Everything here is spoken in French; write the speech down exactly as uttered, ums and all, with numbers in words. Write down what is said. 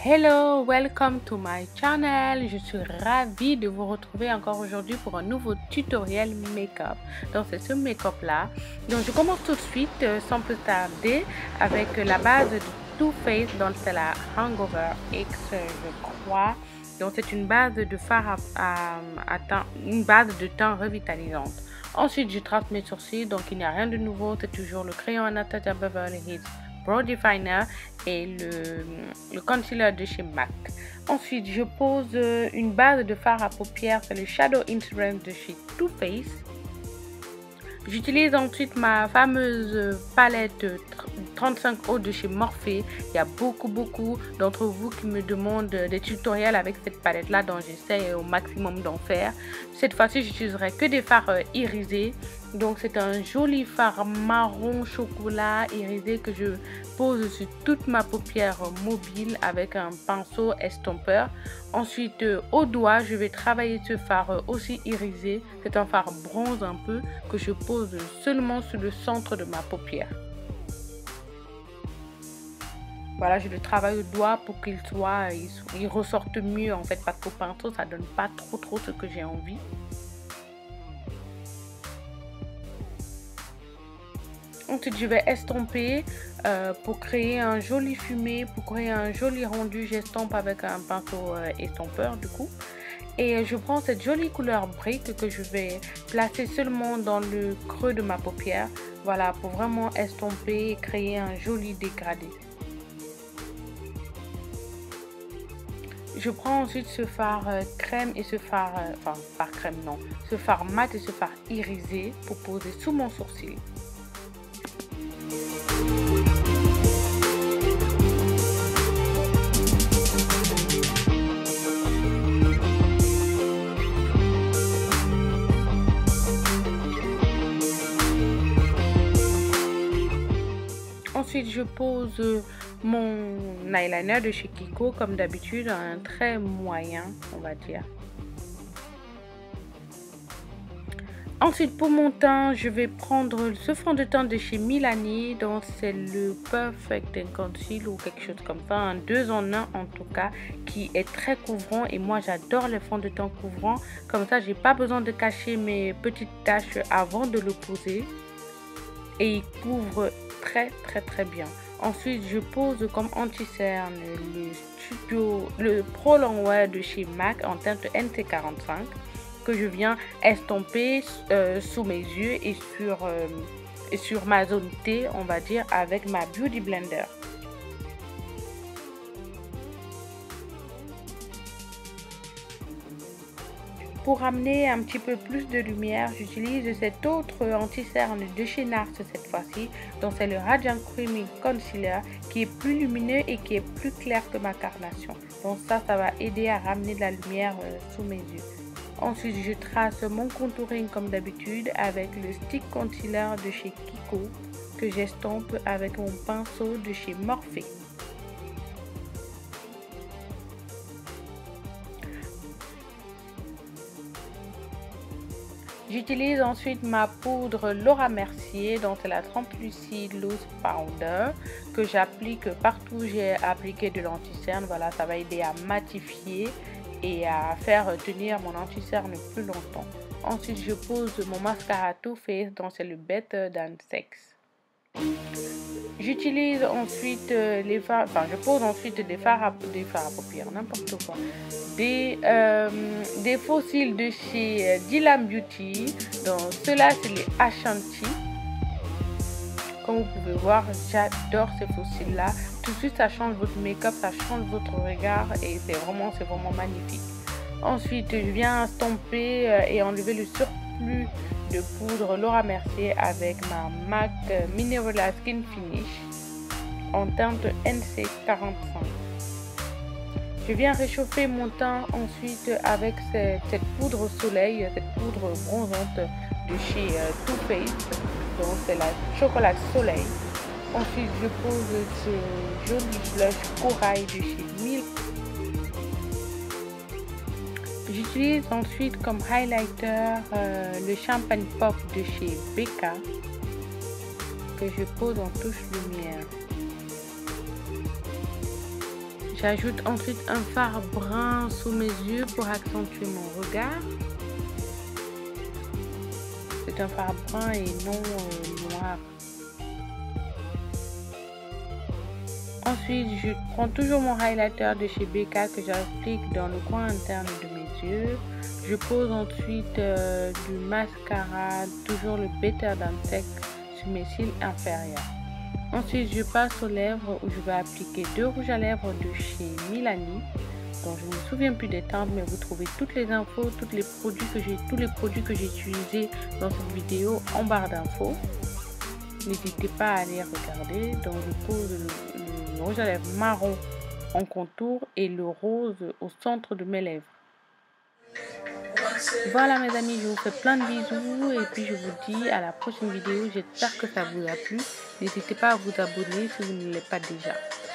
Hello, welcome to my channel. Je suis ravie de vous retrouver encore aujourd'hui pour un nouveau tutoriel make-up. Donc c'est ce make-up là. Donc je commence tout de suite euh, sans plus tarder avec la base de Too Faced, donc c'est la Hangover X, je crois. Donc c'est une base de fard à, à, à teint, une base de teint revitalisante. Ensuite je trace mes sourcils, donc il n'y a rien de nouveau, c'est toujours le crayon Anastasia Beverly Hills Brow Definer et le, le concealer de chez MAC. Ensuite, je pose une base de fard à paupières, c'est le Shadow Insurance de chez Too Faced. J'utilise ensuite ma fameuse palette trente-cinq eau de chez Morphe. Il y a beaucoup beaucoup d'entre vous qui me demandent des tutoriels avec cette palette là, donc j'essaie au maximum d'en faire. Cette fois-ci j'utiliserai que des fards irisés. Donc c'est un joli fard marron chocolat irisé que je pose sur toute ma paupière mobile avec un pinceau estompeur. Ensuite euh, au doigt je vais travailler ce fard aussi irisé. C'est un fard bronze un peu que je pose seulement sur le centre de ma paupière. Voilà, je le travaille au doigt pour qu'il soit, il, il ressorte mieux en fait, parce qu'au pinceau ça donne pas trop trop ce que j'ai envie. Ensuite, je vais estomper euh, pour créer un joli fumé, pour créer un joli rendu. J'estompe avec un pinceau euh, estompeur du coup. Et je prends cette jolie couleur brique que je vais placer seulement dans le creux de ma paupière. Voilà, pour vraiment estomper et créer un joli dégradé. Je prends ensuite ce fard euh, crème et ce fard, euh, enfin fard crème non, ce fard mat et ce fard irisé pour poser sous mon sourcil. Ensuite, je pose mon eyeliner de chez Kiko, comme d'habitude, un trait moyen, on va dire. Ensuite, pour mon teint, je vais prendre ce fond de teint de chez Milani, donc c'est le Perfect Conceal ou quelque chose comme ça, un deux en un en tout cas, qui est très couvrant et moi j'adore les fonds de teint couvrants. Comme ça, j'ai pas besoin de cacher mes petites taches avant de le poser et il couvre très très très bien. Ensuite je pose comme anti-cerne le studio le Pro Longwear de chez MAC en teinte N T quarante-cinq que je viens estomper euh, sous mes yeux et sur, euh, et sur ma zone T, on va dire, avec ma Beauty Blender. Pour amener un petit peu plus de lumière, j'utilise cet autre anti-cerne de chez Nars cette fois-ci. Donc c'est le Radiant Creamy Concealer qui est plus lumineux et qui est plus clair que ma carnation. Donc ça, ça va aider à ramener de la lumière euh, sous mes yeux. Ensuite, je trace mon contouring comme d'habitude avec le Stick Concealer de chez Kiko que j'estompe avec mon pinceau de chez Morphe. J'utilise ensuite ma poudre Laura Mercier, donc c'est la Translucide Loose Powder que j'applique partout où j'ai appliqué de l'anti-cerne. Voilà, ça va aider à matifier et à faire tenir mon anti-cerne plus longtemps. Ensuite, je pose mon mascara Too Faced, donc c'est le Better Than Sex. J'utilise ensuite les fards, enfin je pose ensuite des fards à, des fards à paupières, n'importe quoi. Des, euh, des fossiles de chez Dylan Beauty. Donc ceux-là c'est les Ashanti. Comme vous pouvez voir, j'adore ces fossiles là. Tout de suite ça change votre make-up, ça change votre regard et c'est vraiment, c'est vraiment magnifique. Ensuite je viens estomper et enlever le surplus de poudre Laura Mercier avec ma MAC Mineral Skin Finish en teinte N C quarante-cinq. Je viens réchauffer mon teint ensuite avec cette, cette poudre soleil, cette poudre bronzante de chez euh, Too Faced. Donc c'est la chocolat soleil. Ensuite je pose ce joli blush corail de chez Milk. J'utilise ensuite comme highlighter euh, le Champagne Pop de chez Becca que je pose en touche lumière. J'ajoute ensuite un fard brun sous mes yeux pour accentuer mon regard. C'est un fard brun et non euh, noir. Ensuite, je prends toujours mon highlighter de chez B K que j'applique dans le coin interne de mes yeux. Je pose ensuite euh, du mascara, toujours le Better Than Sex, sur mes cils inférieurs. Ensuite, je passe aux lèvres où je vais appliquer deux rouges à lèvres de chez Milani, dont je ne me souviens plus des temps, mais vous trouvez toutes les infos, tous les produits que j'ai, tous les produits que j'ai utilisés dans cette vidéo en barre d'infos. N'hésitez pas à aller regarder. Donc, je pose le, le rouge à lèvres marron en contour et le rose au centre de mes lèvres. Voilà mes amis, je vous fais plein de bisous et puis je vous dis à la prochaine vidéo. J'espère que ça vous a plu. N'hésitez pas à vous abonner si vous ne l'êtes pas déjà.